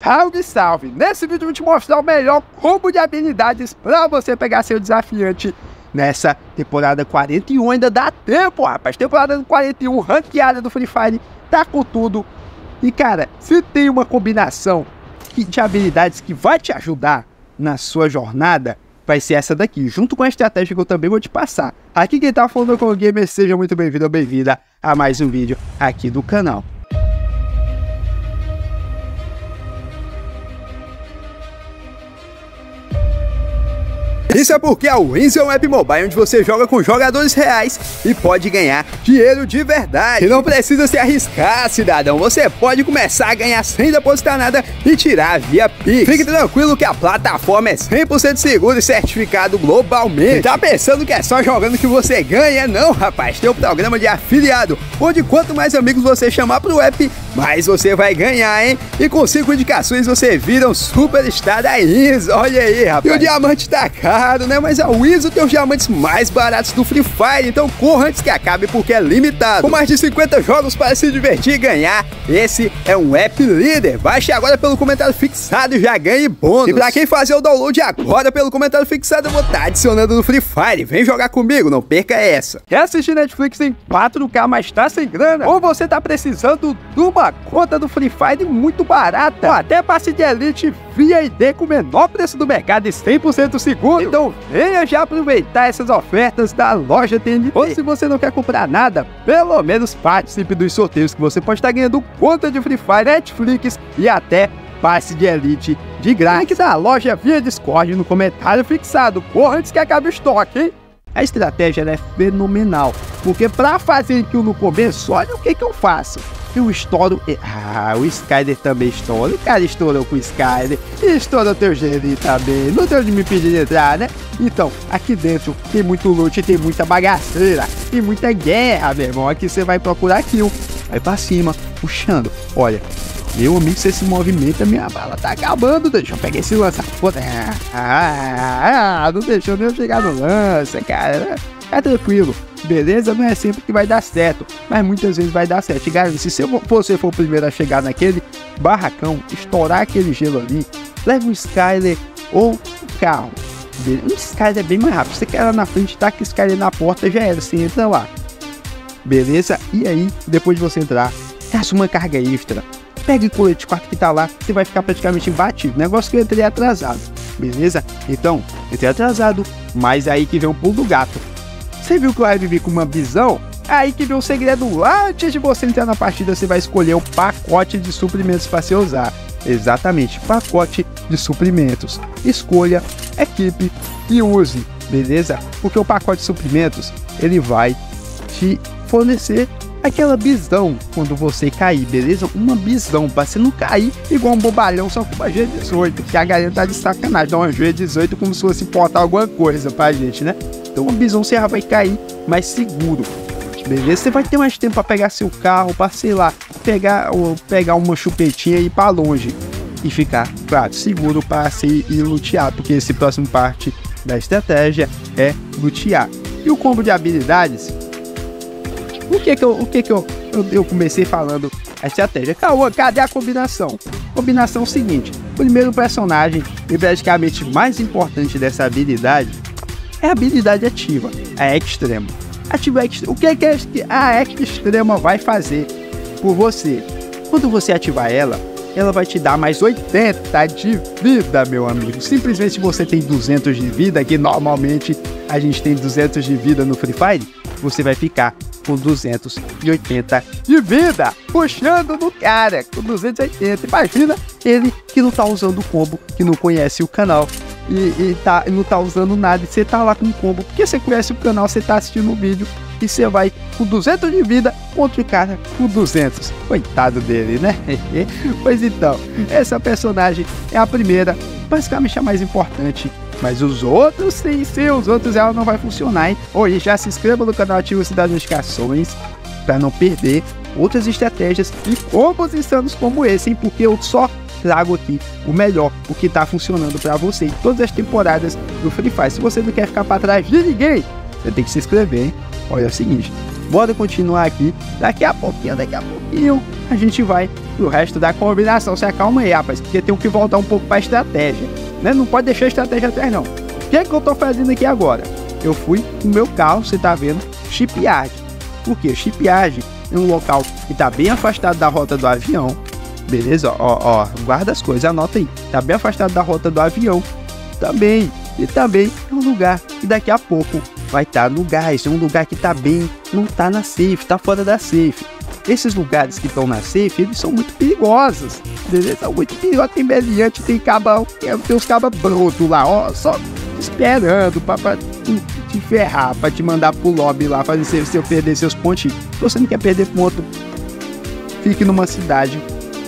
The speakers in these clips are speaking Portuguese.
Salve, salve! Nesse vídeo eu vou te mostrar o melhor combo de habilidades pra você pegar seu desafiante nessa temporada 41. Ainda dá tempo, rapaz. Temporada 41, ranqueada do Free Fire, tá com tudo. E cara, se tem uma combinação de habilidades que vai te ajudar na sua jornada, vai ser essa daqui, junto com a estratégia que eu também vou te passar. Aqui quem tá falando com o Gamer, seja muito bem-vindo ou bem-vinda a mais um vídeo aqui do canal. Isso é porque a Wins é um app mobile onde você joga com jogadores reais e pode ganhar dinheiro de verdade. E não precisa se arriscar, cidadão. Você pode começar a ganhar sem depositar nada e tirar via Pix. Fique tranquilo que a plataforma é 100% segura e certificado globalmente. Tá pensando que é só jogando que você ganha? Não, rapaz. Tem um programa de afiliado, onde quanto mais amigos você chamar pro app, mais você vai ganhar, hein? E com 5 indicações você vira um superstar da Wins. Olha aí, rapaz. E o diamante tá caro, né? Mas a Wins tem os diamantes mais baratos do Free Fire, então corra antes que acabe porque é limitado. Com mais de 50 jogos para se divertir e ganhar, esse é um app líder. Baixe agora pelo comentário fixado e já ganhe bônus. E pra quem fazer o download agora pelo comentário fixado, eu vou estar adicionando no Free Fire. Vem jogar comigo, não perca essa. Quer assistir Netflix em 4K, mas tá sem grana? Ou você tá precisando de uma conta do Free Fire muito barata? Ou até passe de Elite via ID com o menor preço do mercado e 100% seguro? Então venha já aproveitar essas ofertas da loja TNT. Ou se você não quer comprar nada, pelo menos participe dos sorteios que você pode estar ganhando conta de Free Fire, Netflix e até passe de Elite de grátis. Link da loja via Discord no comentário fixado. Corra antes que acabe o estoque, hein? A estratégia é fenomenal, porque para fazer aquilo no começo, olha o que eu faço. Eu estouro... o Skyler também estoura. O cara estourou com o Skyler. E estourou teu GD também. Não deu de me pedir de entrar, né? Então, aqui dentro tem muito loot, tem muita bagaceira, tem muita guerra, meu irmão. Aqui você vai procurar kill. Vai pra cima, puxando. Olha, meu amigo, você se movimenta, minha bala tá acabando. Deixa eu pegar esse lança. Não deixou nem eu chegar no lança, cara. É tranquilo, beleza? Não é sempre que vai dar certo, mas muitas vezes vai dar certo. E galera, se você for o primeiro a chegar naquele barracão, estourar aquele gelo ali, leva um Skyler ou um carro. Um Skyler é bem mais rápido. Você quer lá na frente, tá com o Skyler na porta, já era, você entra lá. Beleza? E aí, depois de você entrar, gasta uma carga extra. Pega o colete 4 que tá lá, você vai ficar praticamente batido. Negócio que eu entrei atrasado, beleza? Então, entrei atrasado, mas aí que vem um pulo do gato. Você viu que eu ia vir com uma visão? Aí que vem o segredo lá. Antes de você entrar na partida, você vai escolher o pacote de suprimentos para você usar. Exatamente, pacote de suprimentos. Escolha, equipe e use, beleza? Porque o pacote de suprimentos, ele vai te fornecer aquela visão quando você cair, beleza? Uma visão para você não cair igual um bobalhão só com uma G18, que a galera tá de sacanagem, dá uma G18 como se fosse importar alguma coisa pra gente, né? Então uma visão você já vai cair mais seguro, beleza? Você vai ter mais tempo para pegar seu carro, para sei lá, pegar uma chupetinha e ir para longe e ficar, claro, seguro para se ir lutear, porque esse próximo parte da estratégia é lutear. E o combo de habilidades, o que eu comecei falando a estratégia? Cadê a combinação? Combinação seguinte: primeiro personagem e praticamente mais importante dessa habilidade é a habilidade ativa, a extrema. O que a extrema vai fazer por você? Quando você ativar ela vai te dar mais 80 de vida, meu amigo. Simplesmente se você tem 200 de vida, que normalmente a gente tem 200 de vida no Free Fire, você vai ficar com 280 de vida, puxando no cara, com 280. Imagina ele que não tá usando o combo, que não conhece o canal e não tá usando nada, e você tá lá com o combo, porque você conhece o canal, você tá assistindo o vídeo, e você vai com 200 de vida contra o cara com 200. Coitado dele, né? Pois então, essa personagem é a primeira, basicamente a mais importante. Mas os outros, sim, os outros ela não vai funcionar, hein? Oi, já se inscreva no canal, ative o sininho das notificações para não perder outras estratégias e combos insanos como esse, hein? Porque eu só trago aqui o melhor, o que tá funcionando para você em todas as temporadas do Free Fire. Se você não quer ficar para trás de ninguém, você tem que se inscrever, hein? Olha, é o seguinte, bora continuar aqui. Daqui a pouquinho, a gente vai pro resto da combinação. Se acalma aí, rapaz, porque tem que voltar um pouco pra estratégia, né? Não pode deixar a estratégia atrás, não. O que é que eu tô fazendo aqui agora? Eu fui no meu carro, você tá vendo, shipyard. Por quê? Shipyard é um local que tá bem afastado da rota do avião. Beleza? Ó, guarda as coisas, anota aí. Tá bem afastado da rota do avião. Também. E também é um lugar que daqui a pouco vai estar no gás. É um lugar que tá bem, não tá na safe, tá fora da safe. Esses lugares que estão na safe, eles são muito perigosos. Beleza? São muito perigosos. Tem meliante, tem cabal, tem os cabas brotos lá, ó, só esperando pra te ferrar, pra te mandar pro lobby lá, fazer você perder seus pontinhos. Se você não quer perder ponto, fique numa cidade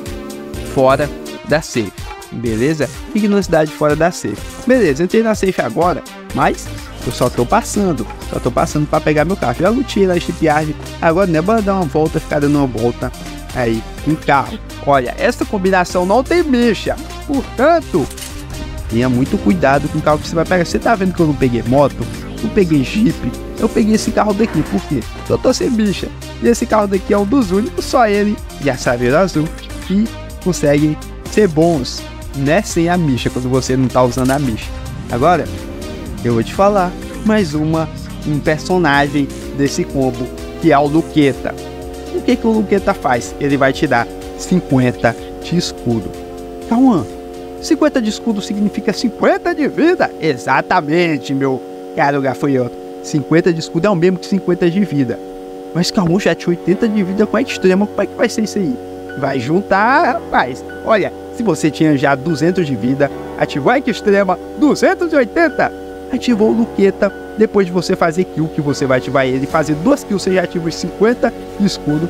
fora da safe, beleza? Fique numa cidade fora da safe. Beleza, entrei na safe agora, mas eu só tô passando pra pegar meu carro. Já lutei na shipyard, agora não é pra dar uma volta, ficar dando uma volta aí em carro. Olha, essa combinação não tem mecha, portanto, tenha muito cuidado com o carro que você vai pegar. Você tá vendo que eu não peguei moto, não peguei jeep, eu peguei esse carro daqui, por quê? Eu tô sem bicha, e esse carro daqui é um dos únicos, só ele e a Saveiro Azul, que conseguem ser bons, né, sem a micha, quando você não tá usando a micha. Agora, eu vou te falar mais um personagem desse combo, que é o Luqueta. O que o Luqueta faz? Ele vai te dar 50 de escudo. Calma, 50 de escudo significa 50 de vida? Exatamente, meu caro gafanhoto. 50 de escudo é o mesmo que 50 de vida. Mas calma, já tinha 80 de vida com a extrema, como é que vai ser isso aí? Vai juntar, rapaz. Olha, se você tinha já 200 de vida, ativou a extrema, 280. Ativou o Luqueta. Depois de você fazer kill, que você vai ativar ele, fazer 2 kills, você já ativa os 50 de escudo.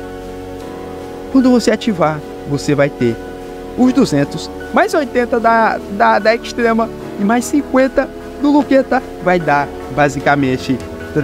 Quando você ativar, você vai ter os 200, mais 80 da extrema e mais 50 do Luqueta. Vai dar, basicamente,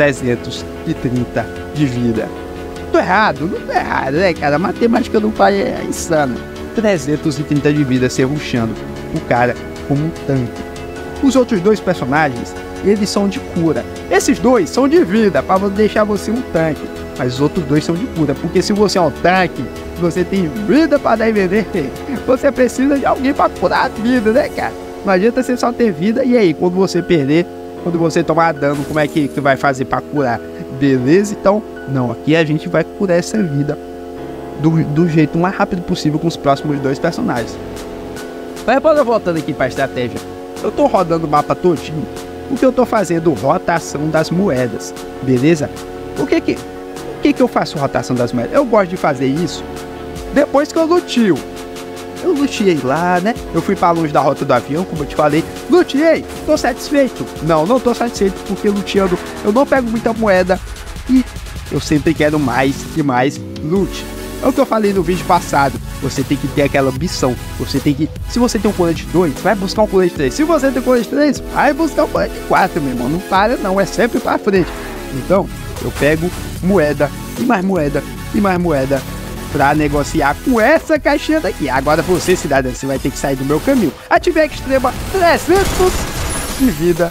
330 de vida. Não tô errado, né, cara? A matemática do pai é insana. 330 de vida, se rushando o cara como um tanque. Os outros dois personagens, eles são de cura. Esses dois são de vida, para deixar você um tanque. Mas os outros dois são de cura, porque se você é um tanque, você tem vida para dar e vender, você precisa de alguém para curar a vida, né, cara? Não adianta você só ter vida, e aí, quando você perder, quando você tomar dano, como é que vai fazer para curar? Beleza? Então, não, aqui a gente vai curar essa vida do jeito mais rápido possível com os próximos dois personagens. Mas bora voltando aqui para a estratégia. Eu tô rodando o mapa todinho, porque eu tô fazendo rotação das moedas, beleza? O que eu faço rotação das moedas? Eu gosto de fazer isso depois que eu lutio. Eu luteei lá, né? Eu fui para longe da rota do avião, como eu te falei. Luteei, tô satisfeito. Não tô satisfeito, porque luteando eu não pego muita moeda e eu sempre quero mais e mais loot. É o que eu falei no vídeo passado. Você tem que ter aquela ambição. Você tem que... Se você tem um colete 2, vai buscar um colete 3. Se você tem um colete 3, vai buscar um colete 4, meu irmão. Não para não, é sempre pra frente. Então, eu pego moeda e mais moeda e mais moeda pra negociar com essa caixinha daqui. Agora você, cidadão, você vai ter que sair do meu caminho. Ativei a extrema, 300 de vida.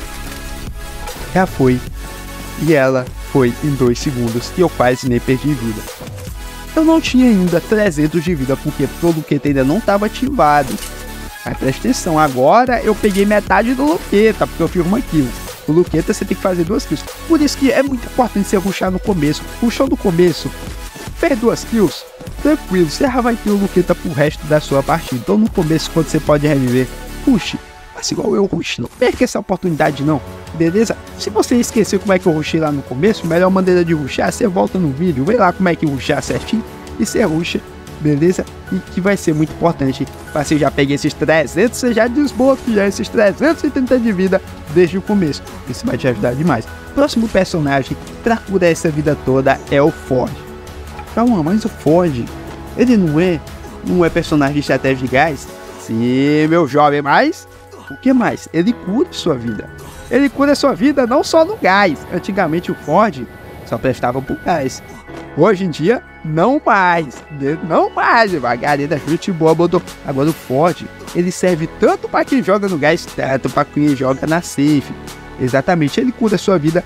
Já foi. E ela foi em 2 segundos e eu quase nem perdi vida. Eu não tinha ainda 300 de vida, porque o Luqueta ainda não estava ativado. Mas presta atenção, agora eu peguei metade do Luqueta, porque eu fiz uma kill. O Luqueta você tem que fazer 2 kills. Por isso que é muito importante você rushar no começo. Rushou no começo, fez 2 kills, tranquilo, você já vai ter o Luqueta pro resto da sua partida. Então no começo, quando você pode reviver, rush. Mas igual eu rush, não perca essa oportunidade não, beleza? Se você esqueceu como é que eu rushei lá no começo, melhor maneira de rushar, você volta no vídeo, vê lá como é que rushar certinho e você rusha, beleza? E que vai ser muito importante, para você já pegar esses 300, você já desbloquear esses 330 de vida desde o começo. Isso vai te ajudar demais. Próximo personagem pra curar essa vida toda é o Ford. Calma, mas o Ford, ele não é personagem de estratégia de gás? Sim, meu jovem, mas... O que mais? Ele cura sua vida. Ele cura sua vida não só no gás. Antigamente o Ford só prestava pro gás. Hoje em dia, não mais. Não mais. Margarida, chute boa, botou. Agora o Ford, ele serve tanto para quem joga no gás, tanto para quem joga na safe. Exatamente, ele cura sua vida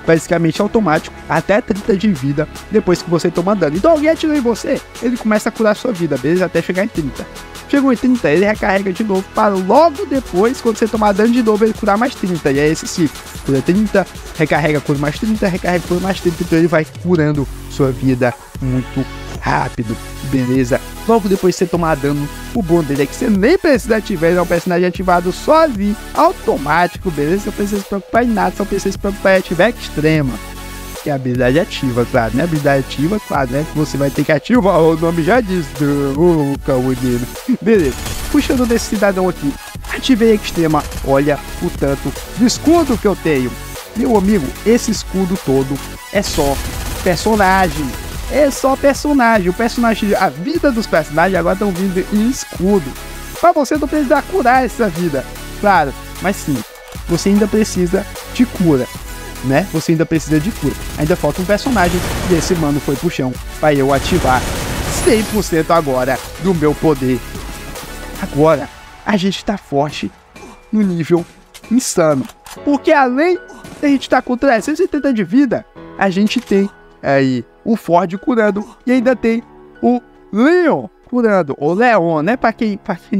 basicamente automático até 30 de vida depois que você toma dano. Então alguém atirou em você, ele começa a curar sua vida, beleza? Até chegar em 30. Chegou em 30, ele recarrega de novo para logo depois, quando você tomar dano de novo, ele curar mais 30. E é esse ciclo. Cura 30, recarrega, cura mais 30, recarrega, cura mais 30. Então ele vai curando sua vida muito rápido, beleza? Logo depois de você tomar dano, o bom dele é que você nem precisa ativar, ele é um personagem ativado sozinho, automático, beleza? Não precisa se preocupar em nada, só precisa se preocupar em ativar extrema. Que é a habilidade ativa, claro, né? A habilidade ativa, claro, né? Que você vai ter que ativar, o nome já diz, Caludino. Beleza, puxando desse cidadão aqui, ativei extrema, olha o tanto de escudo que eu tenho. Meu amigo, esse escudo todo é só personagem. É só personagem, o personagem, a vida dos personagens agora estão vindo em escudo. Pra você não precisar curar essa vida, claro, mas sim, você ainda precisa de cura, né? Você ainda precisa de cura. Ainda falta um personagem e esse mano foi pro chão pra eu ativar 100% agora do meu poder. Agora, a gente tá forte no nível insano, porque além da gente estar com 370 de vida, a gente tem aí o Ford curando e ainda tem o Leon curando, ou Leon, né? Pra quem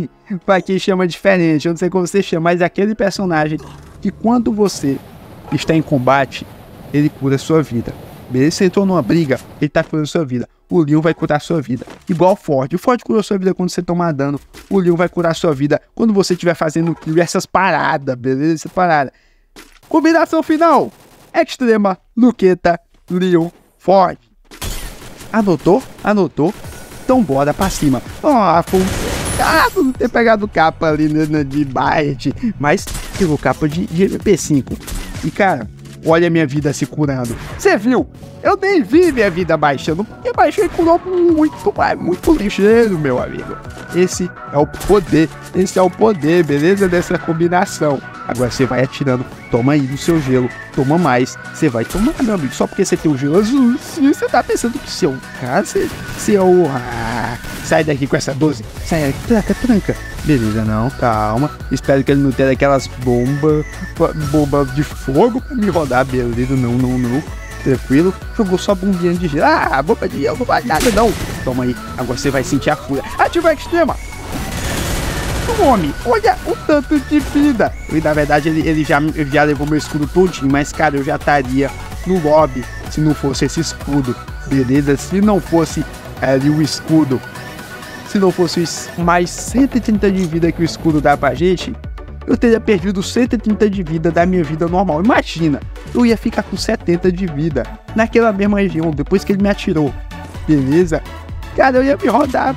chama diferente, eu não sei como você chama, mas é aquele personagem que quando você está em combate, ele cura sua vida. Beleza? Você entrou numa briga, ele tá curando sua vida. O Leon vai curar sua vida. Igual o Ford. O Ford curou sua vida quando você tomar dano. O Leon vai curar sua vida quando você estiver fazendo essas paradas, beleza? Essa parada. Combinação final: Extrema, Luqueta, Leon, Ford. Anotou? Anotou? Então bora pra cima. Foi um pecado não ter pegado capa ali de Byte, mas pegou capa de MP5. E cara, olha a minha vida se curando. Você viu? Eu nem vi minha vida baixando, porque baixei curou muito ligeiro, meu amigo. Esse é o poder, beleza? Dessa combinação. Agora você vai atirando, toma aí no seu gelo, toma mais, você vai tomar, meu amigo. Só porque você tem o gelo azul, você tá pensando que seu cara, sai daqui com essa 12, sai, tranca. Beleza, não, calma. Espero que ele não tenha aquelas bombas de fogo pra me rodar, beleza, não. Tranquilo, jogou só bombinha de gelo. Bomba de gelo, não vai nada não. Toma aí, agora você vai sentir a fúria. Ativa a extrema. Homem, olha o tanto de vida. E na verdade ele já levou meu escudo todinho, mas cara, eu já estaria no lobby se não fosse esse escudo, beleza? Se não fosse ali o escudo, se não fosse mais 130 de vida que o escudo dá pra gente, eu teria perdido 130 de vida da minha vida normal. Imagina, eu ia ficar com 70 de vida naquela mesma região depois que ele me atirou, beleza? Cara, eu ia me rodar.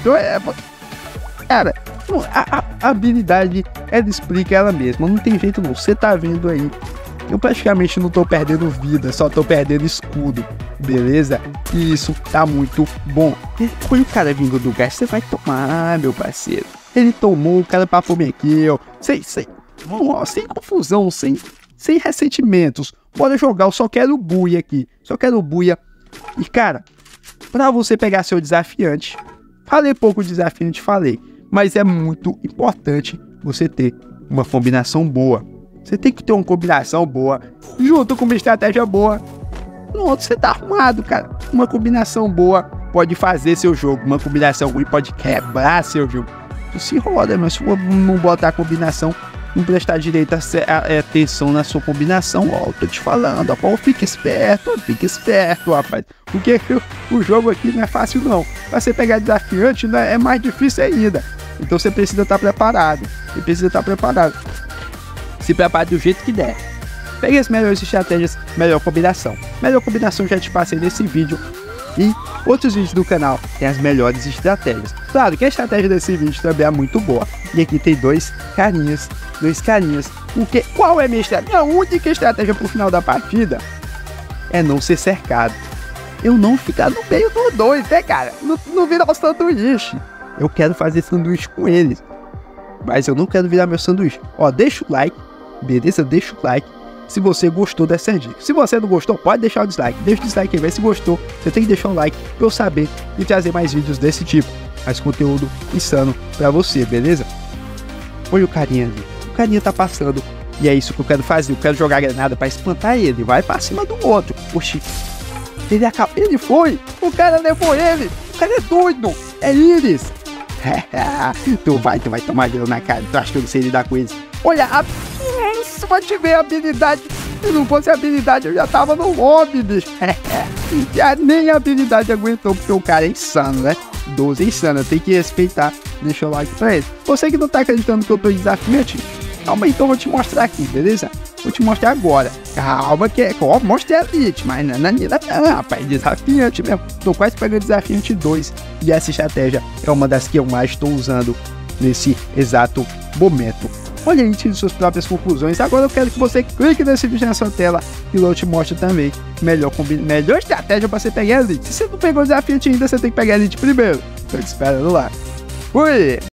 Cara, a habilidade, ela explica ela mesma, não tem jeito não. Você tá vendo aí, eu praticamente não tô perdendo vida, só tô perdendo escudo, beleza? E isso tá muito bom. Foi o cara vindo do gás, você vai tomar, meu parceiro. Ele tomou, o cara papou me aqui, ó. Sem confusão, sem ressentimentos. Bora jogar, eu só quero buia aqui. Só quero buia. E cara, pra você pegar seu desafiante, falei pouco de desafiante, mas é muito importante você ter uma combinação boa. Você tem que ter uma combinação boa, junto com uma estratégia boa. Pronto, você tá arrumado, cara. Uma combinação boa pode fazer seu jogo. Uma combinação ruim pode quebrar seu jogo. Tu se roda, mas se não botar a combinação, não prestar direito atenção na sua combinação, ó, eu tô te falando, ó, fica esperto, rapaz. Porque o jogo aqui não é fácil não. Pra você pegar desafiante, né, é mais difícil ainda. Então você precisa estar preparado. Se prepare do jeito que der. Pegue as melhores estratégias, melhor combinação. Melhor combinação já te passei nesse vídeo. E outros vídeos do canal tem as melhores estratégias. Claro que a estratégia desse vídeo também é muito boa. E aqui tem dois carinhas. Qual é a minha estratégia? A única estratégia pro final da partida é não ser cercado. Eu não ficar no meio dos dois, né, cara? Não virar o sanduíche. Eu quero fazer sanduíche com eles, mas eu não quero virar meu sanduíche. Ó, deixa o like, beleza? Deixa o like se você gostou dessa dica. Se você não gostou, pode deixar o dislike. Deixa o dislike aí, se gostou. Você tem que deixar um like pra eu saber e trazer mais vídeos desse tipo. Mais conteúdo insano pra você, beleza? Olha o carinha ali. O carinha tá passando E é isso que eu quero fazer. Eu quero jogar granada pra espantar ele. Vai pra cima do outro. Oxi. Ele foi. O cara levou ele. O cara é doido. É Iris. Tu vai tomar gelo na cara. Tu acha que eu não sei lidar com eles? Olha, se eu tiver a habilidade. Se não fosse a habilidade, eu já tava no lobby, bicho. Nem a habilidade aguentou, porque o cara é insano, né? 12 é insano, tem que respeitar. Deixa o like pra ele. Você que não tá acreditando que eu tô em desafiante, calma aí, então eu vou te mostrar aqui, beleza? Vou te mostrar agora. Calma que mostrei a Elite, mas não, rapaz, desafiante mesmo. Tô quase pegando desafiante 2. E essa estratégia é uma das que eu mais estou usando nesse exato momento. Olha aí, tire suas próprias conclusões. Agora eu quero que você clique nesse vídeo na sua tela e eu te mostro também melhor estratégia para você pegar a Elite. Se você não pegou o desafiante ainda, você tem que pegar a Elite primeiro. Eu te espero lá. Fui!